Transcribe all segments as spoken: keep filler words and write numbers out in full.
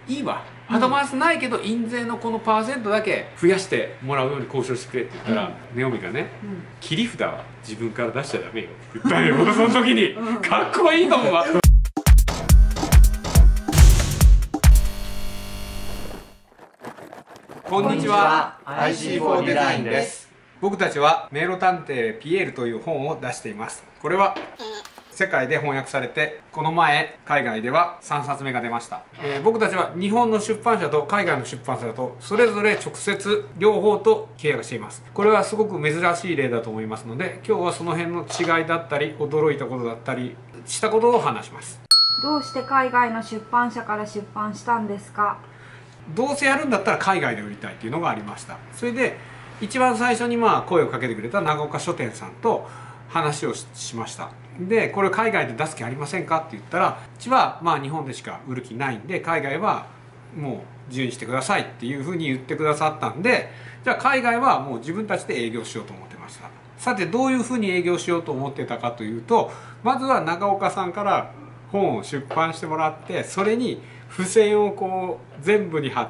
いいわ、アドバンスないけど印税のこのパーセントだけ増やしてもらうように交渉してくれって言ったら、ネオミがね、切り札は自分から出しちゃダメよって言ったんよその時に。かっこいいと思うわ。こんにちは、 アイシーフォー デザインです。僕たちは迷路探偵ピエールという本を出しています。これは世界で翻訳されて、この前海外ではさんさつめが出ました。えー、僕たちは日本の出版社と海外の出版社とそれぞれ直接両方と契約しています。これはすごく珍しい例だと思いますので、今日はその辺の違いだったり驚いたことだったりしたことを話します。 どうして海外の出版社から出版したんですか？ どうせやるんだったら海外で売りたいっていうのがありました。それで一番最初にまあ声をかけてくれた長岡書店さんと話を し, しました。でこれ海外で出す気ありませんかって言ったら、うちはまあ日本でしか売る気ないんで海外はもう自由にしてくださいっていうふうに言ってくださったんで、じゃあ海外はもう自分たちで営業しようと思ってました。さてどういうふうに営業しようと思ってたかというと、まずは長岡さんから本を出版してもらって、それに付箋をこう全部に貼って、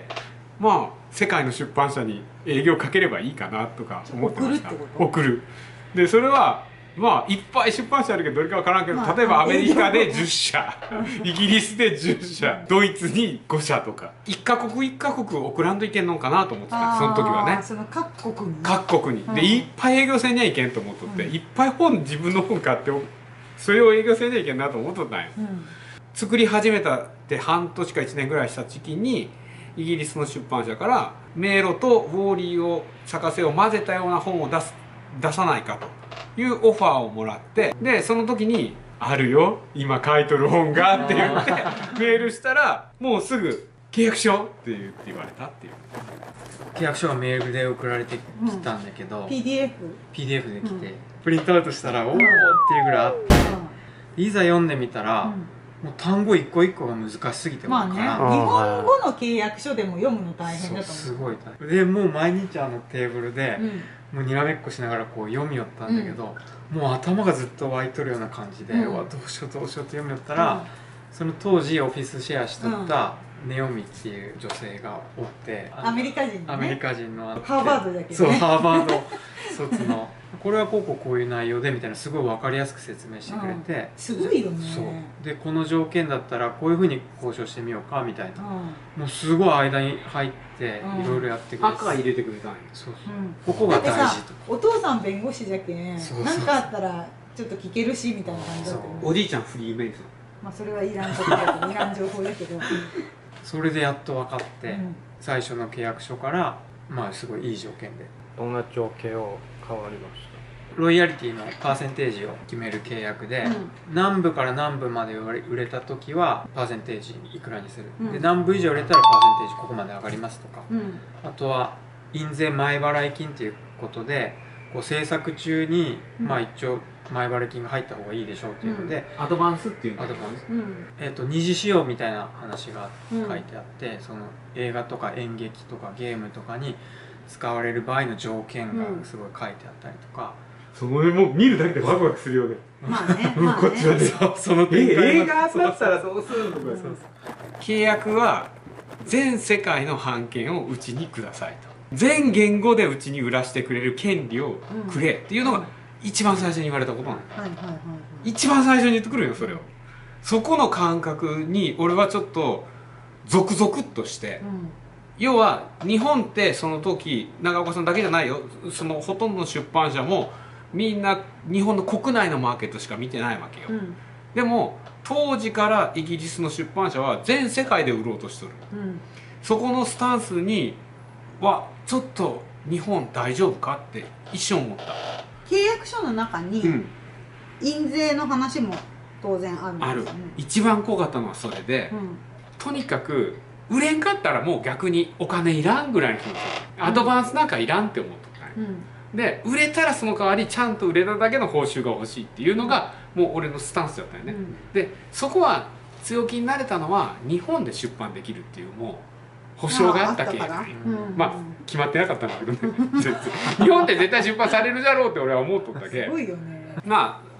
まあ世界の出版社に営業かければいいかなとか思ってました。送るってこと？送る。でそれはまあいっぱい出版社あるけどどれかわからんけど、まあ、例えばアメリカでじゅっしゃイギリスでじゅっしゃドイツにごしゃとかいっかこくいっかこく送らんといけんのかなと思ってた。その時はね、 その各国に各国に、うん、でいっぱい営業せんにゃいけんと思っとって、うん、いっぱい本自分の本買ってそれを営業せんにゃいけんなと思っとったんよ、うん、作り始めたって半年かいちねんぐらいした時期にイギリスの出版社から迷路とウォーリーを咲かせを混ぜたような本を出す出さないかというオファーをもらって、でその時に「あるよ今書いとる本が」って言ってメールしたら、もうすぐ「契約しよう」って言って言われたっていう。 契約書がメールで送られてきたんだけど、うん、 ピーディーエフ? ピーディーエフ で来て、うん、プリントアウトしたら「おお!」っていうぐらいあって、うん、いざ読んでみたら、うん、もう単語一個一個が難しすぎて、 まあね、日本語の契約書でも読むの大変だと思う。 すごい大変で、もう毎日あのテーブルで、うんもうにらめっこしながらこう読みよったんだけど、うん、もう頭がずっと湧いとるような感じで、うん、うわどうしようどうしようって読みよったら、うん、その当時オフィスシェアしとったネオミっていう女性がおって、 アメリカ人のね、 アメリカ人のハーバードだけどね、 そうハーバード卒のこれはこうこうこういう内容でみたいなすごい分かりやすく説明してくれて、うん、 すごいよね。 そうでこの条件だったらこういうふうに交渉してみようかみたいな、うん、もうすごい間に入っていろいろやってくれて、 赤入れてくれたんや。 そうそう、うん、ここが大事と。 お父さん弁護士じゃけん何かあったらちょっと聞けるしみたいな感じだったよね。 おじいちゃんフリーメイソン、 まあそれはいらんことだけどいらん情報だけどそれでやっと分かって、うん、最初の契約書からまあすごいいい条件で。 どんな条件を変わりました？ ロイヤリティのパーセンテージを決める契約で、うん、何部から何部まで売れた時はパーセンテージいくらにする、うん、で何部以上売れたらパーセンテージここまで上がりますとか、うん、あとは印税前払い金ということでこう制作中に、うん、まあ一応前払い金が入った方がいいでしょうというので、 うん、アドバンスっていうアドバンス、うん、えーと二次使用みたいな話が書いてあって、うん、その映画とか演劇とかゲームとかに使われる場合の条件がすごい書いてあったりとか、 それも見るだけでワクワクするよね。 まあね、まあね、 こっちはね、 その映画だったらどうするのか。契約は全世界の版権をうちにくださいと、全言語でうちに売らせてくれる権利をくれっていうのが一番最初に言われたことなの。一番最初に言ってくるよそれを。そこの感覚に俺はちょっとゾクゾクっとして、うん、要は日本ってその時長岡さんだけじゃないよ、そのほとんどの出版社もみんな日本の国内のマーケットしか見てないわけよ、うん、でも当時からイギリスの出版社は全世界で売ろうとしてる、うん、そこのスタンスにはちょっと日本大丈夫かって一瞬思った。 契約書の中に、うん、印税の話も当然あるんですよね。 ある。一番怖かったのはそれで、うん、とにかく売れんかったらもう逆にお金いらんぐらいの気持ち、アドバンスなんかいらんって思っとったんよ、うんで売れたらその代わりちゃんと売れただけの報酬が欲しいっていうのがもう俺のスタンスだったよね、うん、でそこは強気になれたのは日本で出版できるっていうもう保証があったけど、まあ決まってなかったんだけどね日本って絶対出版されるじゃろうって俺は思っとったけ。 すごいよね。 まあ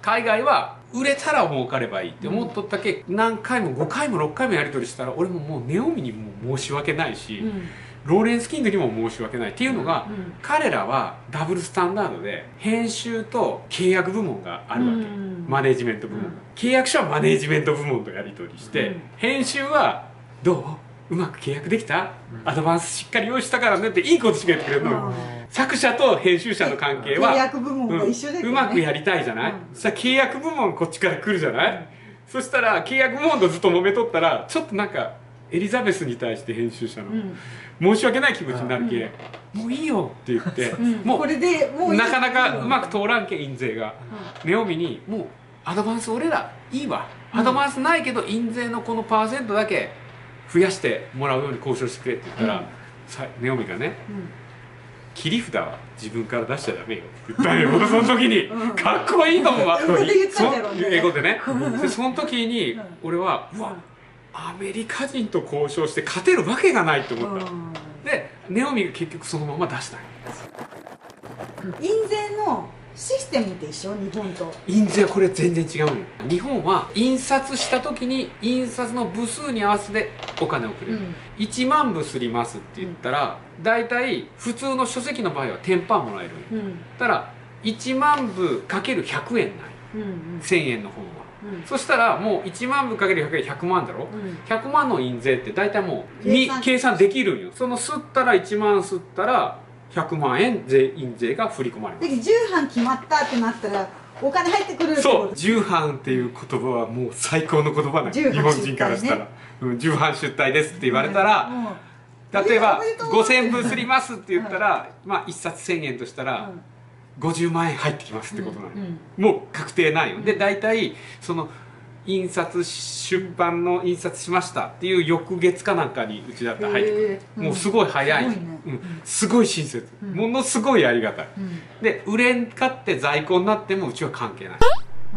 海外は売れたら儲かればいいって思っとったけ、何回もごかいもろっかいもやり取りしたら俺ももうネオミにも申し訳ないし、うん、ローレンス・キングにも申し訳ないっていうのが、うんうん、彼らはダブルスタンダードで編集と契約部門があるわけ、うん、マネージメント部門、うん、契約書はマネージメント部門とやり取りして、うん、編集はどううまく契約できた、うん、アドバンスしっかり用意したからねっていいことしか言ってくれるの、うん、作者と編集者の関係は契約部門が一緒だけどね、 うん、うまくやりたいじゃない、うん、そしたら契約部門こっちから来るじゃない、うん、そしたら契約部門とずっと揉めとったらちょっとなんかエリザベスに対して編集者の、うん、申し訳ない気持ちになるけ、うん、もういいよって言って、うん、もうこれでもうなかなかうまく通らんけ印税が、うん、ネオミにもうアドバンス俺らいいわ、アドバンスないけど印税のこのパーセントだけ増やしてもらうように交渉してくれって言ったら、うん、ネオミがね、うん、切り札は自分から出しちゃダメよって言ったんよその時に、うん、かっこいいのも英語で言ったんだろうね、英語でねでその時に俺はうわアメリカ人と交渉して勝てるわけがないと思った、うん、でネオミが結局そのまま出したんよ。 印税のシステムって一緒？日本と印税はこれ全然違うの。日本は印刷した時に印刷の部数に合わせてお金をくれる、うん、いちまんぶすりますって言ったら、うん、だいたい普通の書籍の場合はテンパンもらえる、うん、だからいちまんぶかけるひゃくえんない、うんうん、せんえんの本は、うん、そしたらもういちまんぶかけるひゃくえんひゃくまんだろ、うん、ひゃくまんの印税ってだいたいもう計算、計算できるんよ。その吸ったらいちまん吸ったらひゃくまんえん税印税が振り込まれます。 だけど重版決まったってなったらお金入ってくるってこと。 そう重版っていう言葉はもう最高の言葉なんです、ね、日本人からしたら、うん、重版出退ですって言われたら、うん、例えばごせんぶすりますって言ったら、うん、まあいっさつせんえんとしたら、うん、ごじゅうまんえん入ってきますってことなの、うんうん、もう確定ないよ、うん、で大体その印刷出版の印刷しましたっていう翌月かなんかにうちだったら入ってくる、もうすごい早い、うん、すごいね、うん、すごい親切、うん、ものすごいありがたい、うん、で売れんかって在庫になってもうちは関係ない、 うん、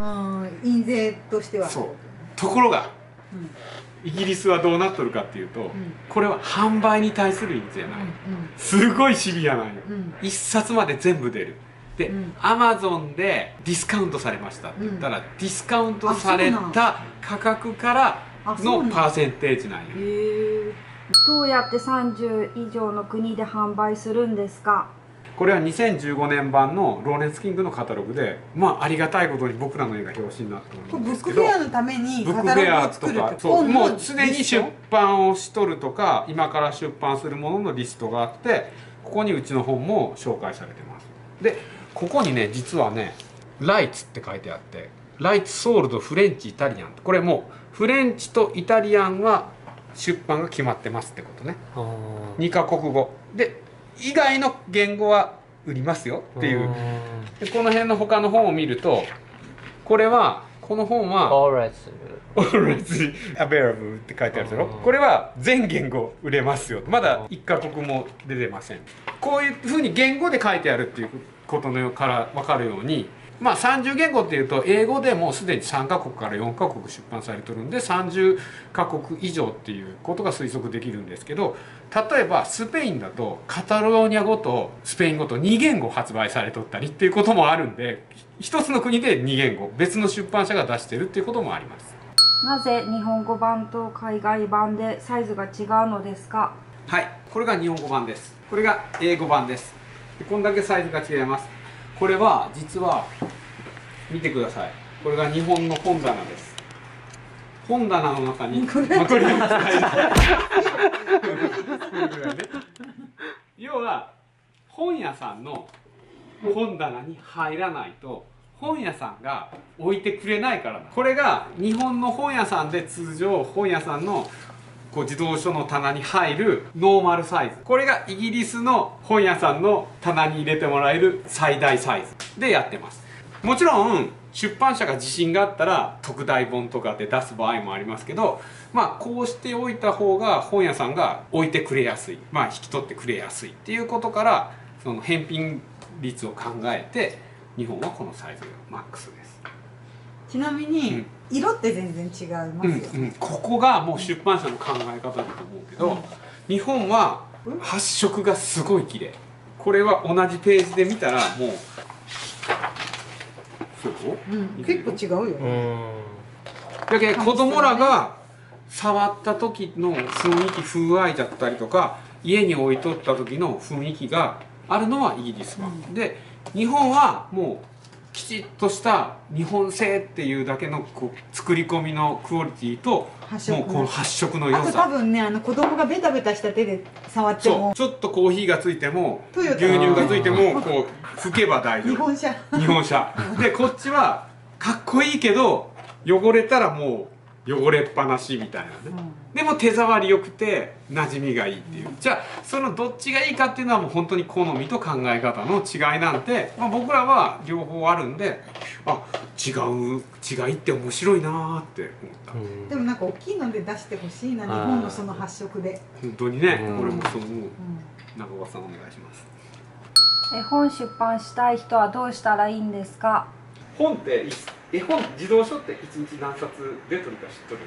印税としては。 そうところが、うん、イギリスはどうなっとるかっていうと、うん、これは販売に対する印税ない、うん、すごいシビアなんよ、うん、いっさつまで全部出るで、アマゾンでディスカウントされましたって言ったら、うん、ディスカウントされた価格からのパーセンテージなんよ。 どうやってさんじゅう以上の国で販売するんですか？ これはにせんじゅうごねん版のローレンス・キングのカタログで、まあありがたいことに僕らの絵が表紙になっておるんですけど、 ブックフェアのためにカタログを作るって、 そうもう常に出版をしとるとか今から出版するもののリストがあって、ここにうちの本も紹介されてます。でここにね実はねライツって書いてあって、ライツソールドフレンチイタリアン、これもうフレンチとイタリアンは出版が決まってますってことね。にカ国語で以外の言語は売りますよっていう。でこの辺の他の本を見ると、これはこの本は Alright available って書いてあるでしょ。これは全言語売れますよ、まだいっカ国も出てません。こういうふうに言語で書いてあるっていうことのから分かるように、まあさんじゅう言語っていうと英語でもすでにさんカ国からよんカ国出版されてるんでさんじゅっカ国以上っていうことが推測できるんですけど、例えばスペインだとカタローニャ語とスペイン語とに言語発売されとったりっていうこともあるんで、一つの国でに言語別の出版社が出してるっていうこともあります。 なぜ日本語版と海外版でサイズが違うのですか？ はい、これが日本語版です。これが英語版です。こんだけサイズが違います。これは実は見てください。これが日本の本棚です。本棚の中にこれは使える要は本屋さんの本棚に入らないと本屋さんが置いてくれないからだ。これが日本の本屋さんで通常本屋さんのこう児童書の棚に入るノーマルサイズ、これがイギリスの本屋さんの棚に入れてもらえる最大サイズでやってます。もちろん出版社が自信があったら特大本とかで出す場合もありますけど、まあこうしておいた方が本屋さんが置いてくれやすい、まあ引き取ってくれやすいっていうことから、その返品率を考えて日本はこのサイズがマックスです。 ちなみに、うん、色って全然違いますよ、 うんうん、ここがもう出版社の考え方だと思うけど、うん、日本は発色がすごい綺麗。これは同じページで見たらもうフそうよ、 うん、結構違うよ、 うんだけど子供らが触った時の雰囲気風合いだったりとか家に置いとった時の雰囲気があるのはイギリス版、うん、で日本はもうきちっとした日本製っていうだけのこう作り込みのクオリティともうこの発色の良さ、 あと多分ねあの子供がベタベタした手で触ってもそうちょっとコーヒーがついても牛乳がついてもこう拭けば大丈夫日本車日本車でこっちはかっこいいけど汚れたらもう汚れっぱなしみたいなね、うん、でも手触り良くて馴染みがいいっていう、うん、じゃあそのどっちがいいかっていうのはもう本当に好みと考え方の違いなんて、まあ、僕らは両方あるんであ違う違いって面白いなーって思った、うん、 でもなんか大きいので出してほしいな日本のその発色で本当にね、うん、俺もそう思う、うん、中岡さんお願いします。 絵本出版したい人はどうしたらいいんですか？ 本って絵本児童書っていちにち何冊出とるか知っとる？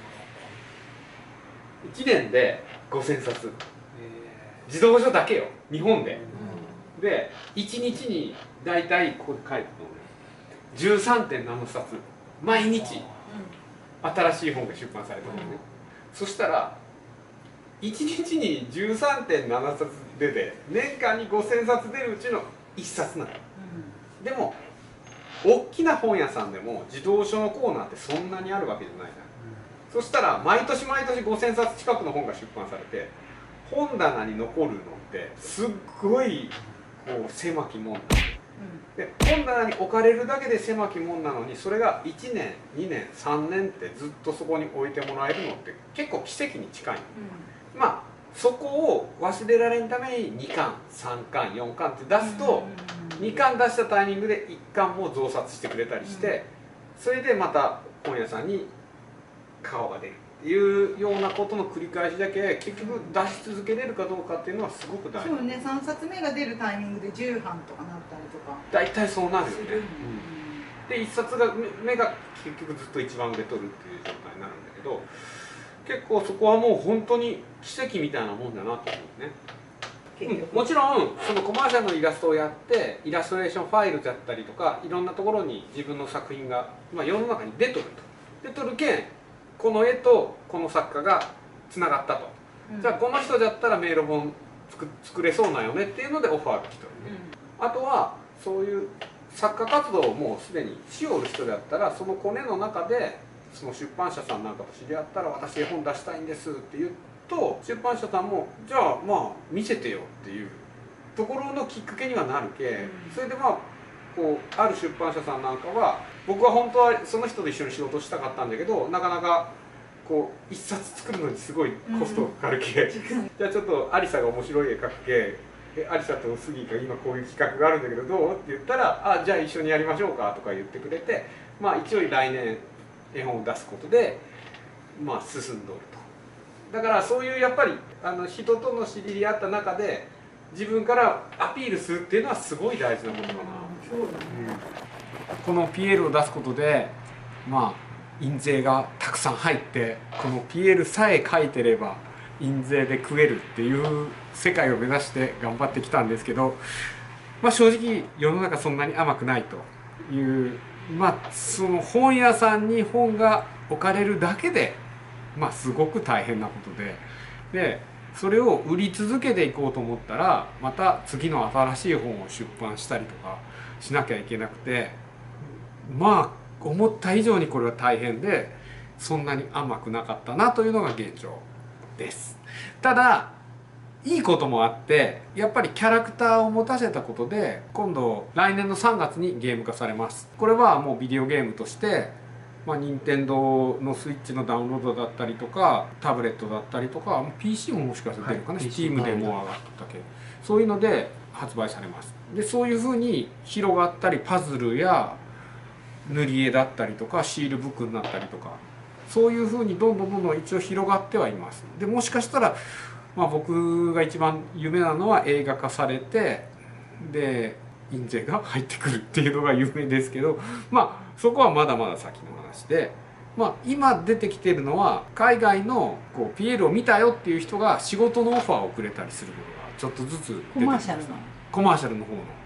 いちねんでごせんさつ、えー、児童書だけよ日本で、うん、でいちにちに大体ここで書いてるのじゅうさんてんななさつ毎日新しい本が出版されてるのね、うん、そしたらいちにちに じゅうさんてんななさつ出て年間にごせんさつ出るうちのいっさつなの、うん、でも大きな本屋さんでも児童書のコーナーってそんなにあるわけじゃないじゃん、うん、そしたら毎年毎年ごせんさつ近くの本が出版されて本棚に残るのってすっごいこう狭きもんだ、うん、で本棚に置かれるだけで狭きもんなのにそれがいちねんにねんさんねんってずっとそこに置いてもらえるのって結構奇跡に近いの、うん、まあそこを忘れられんためににかんさんかんよんかんって出すとにかん出したタイミングでいっかんも増刷してくれたりしてそれでまた本屋さんに顔が出るっていうようなことの繰り返しだけ結局出し続けれるかどうかっていうのはすごく大事。 そうね、さんさつめが出るタイミングでじゅうはんとかなったりとか大体そうなるよね、うん、でいっさつが目が結局ずっと一番売れとるっていう状態になるんだけど結構そこはもう本当に奇跡みたいなもんだなと思うね。うん、もちろんそのコマーシャルのイラストをやってイラストレーションファイルだったりとかいろんなところに自分の作品が、まあ、世の中に出とると出とるけんこの絵とこの作家がつながったと、うん、じゃあこの人だったら迷路本作作れそうなよねっていうのでオファーが来とるね、うん、あとはそういう作家活動をもうすでにしおる人だったらそのコネの中でその出版社さんなんかと知り合ったら私絵本出したいんですって言うと出版社さんもじゃあまあ見せてよっていうところのきっかけにはなるけ、それでまあこうある出版社さんなんかは僕は本当はその人と一緒に仕事したかったんだけどなかなかこう一冊作るのにすごいコストがかかるけ、うん、じゃあちょっとアリサが面白い絵描くけえアリサとスギーが今こういう企画があるんだけどどうって言ったらあじゃあ一緒にやりましょうかとか言ってくれてまあ一応来年絵本を出すことでまあ進んどると。だからそういうやっぱりあの人との知り合った中で自分からアピールするっていうのはすごい大事なことかな。 そうだね、 うん、この ピーエル を出すことでまあ印税がたくさん入ってこの ピーエル さえ書いてれば印税で食えるっていう世界を目指して頑張ってきたんですけど、まあ、正直世の中そんなに甘くないというまあその本屋さんに本が置かれるだけでまあすごく大変なことででそれを売り続けていこうと思ったらまた次の新しい本を出版したりとかしなきゃいけなくてまあ思った以上にこれは大変でそんなに甘くなかったなというのが現状です。ただいいこともあってやっぱりキャラクターを持たせたことで今度来年のさんがつにゲーム化されます。これはもうビデオゲームとしてまあ、任天堂のスイッチのダウンロードだったりとかタブレットだったりとか ピーシー ももしかしたら出るかな、はい、Steam でもう上がったけそういうので発売されます。でそういうふうに広がったりパズルや塗り絵だったりとかシールブックになったりとかそういうふうにどんどんどんどん一応広がってはいます。でもしかしたら、まあ、僕が一番夢なのは映画化されてで印税が入ってくるっていうのが夢ですけどまあそこはまだまだ先の話で、まあ、今出てきてるのは海外のこう ピーエル を見たよっていう人が仕事のオファーをくれたりすることがちょっとずつ出てきました。 コマーシャルのコマーシャルの方の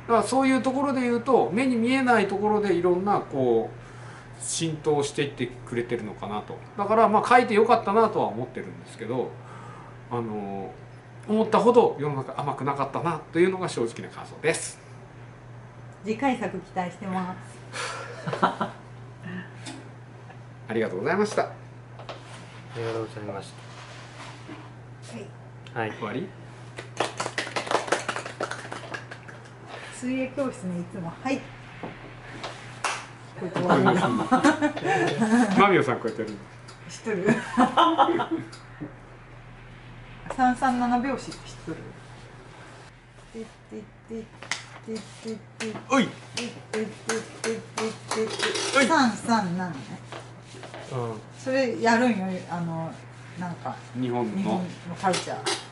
だからそういうところで言うと目に見えないところでいろんなこう浸透していってくれてるのかなと。だからまあ書いてよかったなとは思ってるんですけど、あの思ったほど世の中甘くなかったなというのが正直な感想です。 次回作期待してますありがとうございました。 ありがとうございましはいた。はい。 終わり？ 水泳教室にいつもはいこうやって終マわりミオさんこうやってやるの。 知っとる三三七拍子って知っとるおい三三七ね。 うん。 それやるんよ、あのなんか日本の日本のカルチャー。